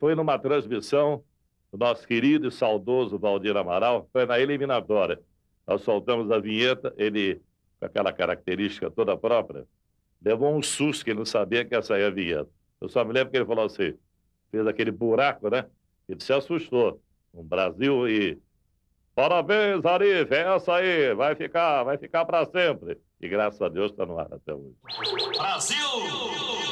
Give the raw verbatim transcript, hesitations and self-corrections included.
foi numa transmissão do nosso querido e saudoso Valdir Amaral, foi na eliminatória. Nós soltamos a vinheta, ele, com aquela característica toda própria, levou um susto que ele não sabia que ia sair a vinheta. Eu só me lembro que ele falou assim, fez aquele buraco, né? Ele se assustou. No Brasil e... Parabéns, Arif, é essa aí, vai ficar, vai ficar para sempre. E graças a Deus está no ar até hoje. Brasil!